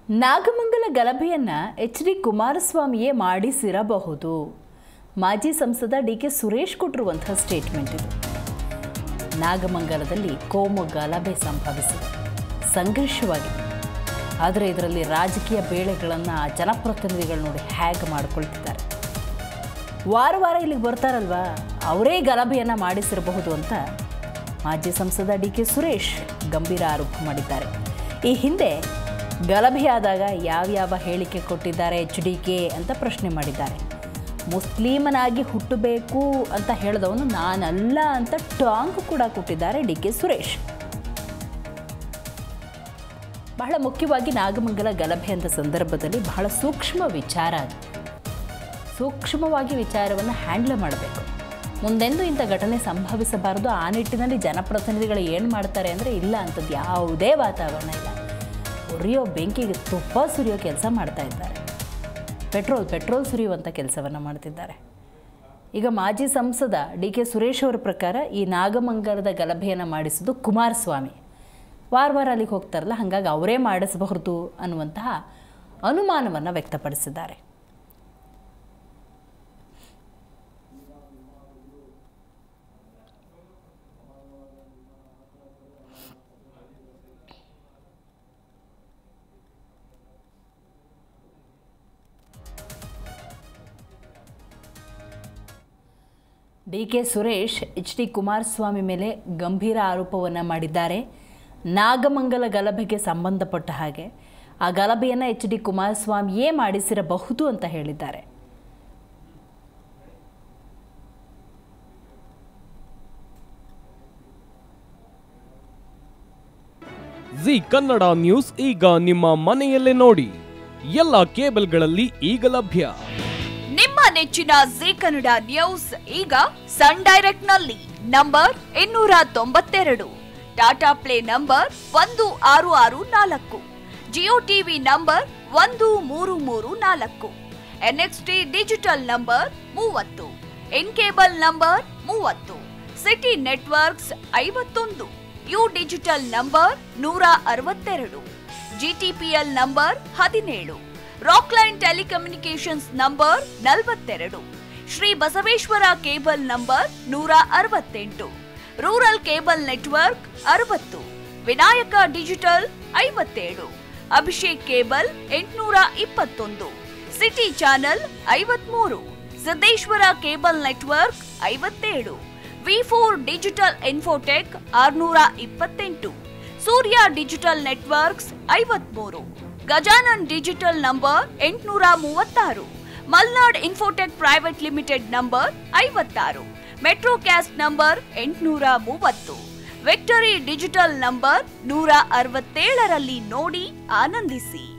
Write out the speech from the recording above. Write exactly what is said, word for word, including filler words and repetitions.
ನಾಗಮಂಗಲ ಗಲಭೆಯನ್ನ H D ಕುಮಾರಸ್ವಾಮಿಯೇ ಮಾಡಿಸಿರಬಹುದು. ಮಾಜಿ ಸಂಸದ ಡಿ ಕೆ ಸುರೇಶ್ ಕೊಟ್ಟಿರುವಂತಹ ಸ್ಟೇಟ್ಮೆಂಟ್ ಇದು. ನಾಗಮಂಗಲದಲ್ಲಿ ಕೋಮು ಗಲಭೆ ಸಂಭವಿಸಿದೆ, ಸಂಘರ್ಷವಾಗಿದೆ. ಆದರೆ ಇದರಲ್ಲಿ ರಾಜಕೀಯ ಬೇಳೆಗಳನ್ನು ಜನಪ್ರತಿನಿಧಿಗಳು ನೋಡಿ ಹೇಗೆ ಮಾಡಿಕೊಳ್ತಿದ್ದಾರೆ. ವಾರ ವಾರ ಇಲ್ಲಿಗೆ ಬರ್ತಾರಲ್ವಾ, ಅವರೇ ಗಲಭೆಯನ್ನು ಮಾಡಿಸಿರಬಹುದು ಅಂತ ಮಾಜಿ ಸಂಸದ ಡಿ ಕೆ ಸುರೇಶ್ ಗಂಭೀರ ಆರೋಪ ಮಾಡಿದ್ದಾರೆ. ಈ ಹಿಂದೆ ಗಲಭೆಯಾದಾಗ ಯಾವ್ಯಾವ ಹೇಳಿಕೆ ಕೊಟ್ಟಿದ್ದಾರೆ ಎಚ್ ಡಿ ಕೆ ಅಂತ ಪ್ರಶ್ನೆ ಮಾಡಿದ್ದಾರೆ. ಮುಸ್ಲಿಮನಾಗಿ ಹುಟ್ಟಬೇಕು ಅಂತ ಹೇಳಿದವನು ನಾನಲ್ಲ ಅಂತ ಟಾಂಗ್ ಕೂಡ ಕೊಟ್ಟಿದ್ದಾರೆ ಡಿ ಕೆ ಸುರೇಶ್. ಬಹಳ ಮುಖ್ಯವಾಗಿ ನಾಗಮಂಗಲ ಗಲಭೆ ಅಂತ ಸಂದರ್ಭದಲ್ಲಿ ಬಹಳ ಸೂಕ್ಷ್ಮ ವಿಚಾರ ಅದು. ಸೂಕ್ಷ್ಮವಾಗಿ ವಿಚಾರವನ್ನು ಹ್ಯಾಂಡಲ್ ಮಾಡಬೇಕು. ಮುಂದೆಂದು ಇಂಥ ಘಟನೆ ಸಂಭವಿಸಬಾರದು. ಆ ನಿಟ್ಟಿನಲ್ಲಿ ಜನಪ್ರತಿನಿಧಿಗಳು ಏನು ಮಾಡ್ತಾರೆ ಅಂದರೆ ಇಲ್ಲ ಅಂಥದ್ದು ಯಾವುದೇ ವಾತಾವರಣ ಇಲ್ಲ. ಉರಿಯೋ ಬೆಂಕಿಗೆ ತುಪ್ಪ ಸುರಿಯೋ ಕೆಲಸ ಮಾಡ್ತಾ ಇದ್ದಾರೆ. ಪೆಟ್ರೋಲ್ ಪೆಟ್ರೋಲ್ ಸುರಿಯುವಂಥ ಕೆಲಸವನ್ನು ಮಾಡ್ತಿದ್ದಾರೆ. ಈಗ ಮಾಜಿ ಸಂಸದ ಡಿ ಕೆ ಸುರೇಶ್ ಅವರ ಪ್ರಕಾರ ಈ ನಾಗಮಂಗಲದ ಗಲಭೆಯನ್ನು ಮಾಡಿಸೋದು ಕುಮಾರಸ್ವಾಮಿ. ವಾರ ವಾರ ಅಲ್ಲಿಗೆ ಹೋಗ್ತಾರಲ್ಲ, ಹಾಗಾಗಿ ಅವರೇ ಮಾಡಿಸಬಹುದು ಅನ್ನುವಂತಹ ಅನುಮಾನವನ್ನು ವ್ಯಕ್ತಪಡಿಸಿದ್ದಾರೆ. D K Suresh H D Kumaraswamy ಮೇಲೆ ಗಂಭೀರ ಆರೋಪವನ್ನು ಮಾಡಿದ್ದಾರೆ. ನಾಗಮಂಗಲ ಗಲಭೆಗೆ ಸಂಬಂಧಪಟ್ಟ ಹಾಗೆ ಆ ಗಲಭೆಯನ್ನು ಎಚ್ ಡಿ ಕುಮಾರಸ್ವಾಮಿಯೇ ಮಾಡಿಸಿರಬಹುದು ಅಂತ ಹೇಳಿದ್ದಾರೆ. ಜಿ ಕನ್ನಡ ನ್ಯೂಸ್ ಈಗ ನಿಮ್ಮ ಮನೆಯಲ್ಲೇ ನೋಡಿ. ಎಲ್ಲ ಕೇಬಲ್ಗಳಲ್ಲಿ ಈಗ ಲಭ್ಯ. ನಿಮ್ಮ ನೆಚ್ಚಿನ ಜಿ ಕನ್ನಡ ನ್ಯೂಸ್ ಈಗ ಸನ್ ಡೈರೆಕ್ಟ್ ನಲ್ಲಿ ನಂಬರ್ ಇನ್ನೂರ ತೊಂಬತ್ತೆರಡು, ಟಾಟಾ ಪ್ಲೇ ನಂಬರ್ ಒಂದು ಆರು ಆರು ನಾಲ್ಕು, ಜಿಯೋ ಟಿವಿ ನಂಬರ್ ಒಂದು ಮೂರು ಮೂರು ನಾಲ್ಕು, ಎನ್ಎಕ್ಸ್ಟಿ ಡಿಜಿಟಲ್ ನಂಬರ್ ಮೂವತ್ತು, ಇನ್ ಕೇಬಲ್ ನಂಬರ್ ಮೂವತ್ತು, ಸಿಟಿ ನೆಟ್ವರ್ಕ್ಸ್ ಐವತ್ತೊಂದು, ಯು ಡಿಜಿಟಲ್ ನಂಬರ್ ನೂರ ಅರವತ್ತೆರಡು, ಜಿಟಿಪಿಎಲ್ ನಂಬರ್ ಹದಿನೇಳು, ರಾಕ್ಲೈನ್ ಟೆಲಿಕಮ್ಯುನಿಕೇಶನ್ಸ್ ನಂಬರ್ ನಲವತ್ತೆರಡು, ಶ್ರೀ ಬಸವೇಶ್ವರ ಕೇಬಲ್ ನಂಬರ್ ನೂರ ಅರವತ್ತೆಂಟು, ರೂರಲ್ ಕೇಬಲ್ ನೆಟ್ವರ್ಕ್ ಅರವತ್ತು, ವಿನಾಯಕ ಡಿಜಿಟಲ್ ಐವತ್ತೇಳು, ಅಭಿಷೇಕ್ ಕೇಬಲ್ ಎಂಟುನೂರ ಇಪ್ಪತ್ತೊಂದು, ಸಿಟಿ ಚಾನೆಲ್ ಐವತ್ಮೂರು, ಸಿದ್ದೇಶ್ವರ ಕೇಬಲ್ ನೆಟ್ವರ್ಕ್ ಐವತ್ತೇಳು, ವಿ ಫೋರ್ ಡಿಜಿಟಲ್ ಇನ್ಫೋಟೆಕ್ ಆರುನೂರ ಇಪ್ಪತ್ತೆಂಟು, ಸೂರ್ಯ ಡಿಜಿಟಲ್ ನೆಟ್ವರ್ಕ್ಸ್ ಐವತ್ಮೂರು, ಗಜಾನನ್ ಡಿಜಿಟಲ್ ನಂಬರ್ ಎಂಟುನೂರ ಮೂವತ್ತಾರು, Malnad infotech private limited number ಐವತ್ತಾರು, ಮೆಟ್ರೋಕ್ಯಾಸ್ಟ್ ನಂಬರ್ ಎಂಟುನೂರ ಮೂವತ್ತು, ವಿಕ್ಟರಿ ಡಿಜಿಟಲ್ ನಂಬರ್ ನೂರ ಅರವತ್ತೇಳರಲ್ಲಿ ನೋಡಿ ಆನಂದಿಸಿ.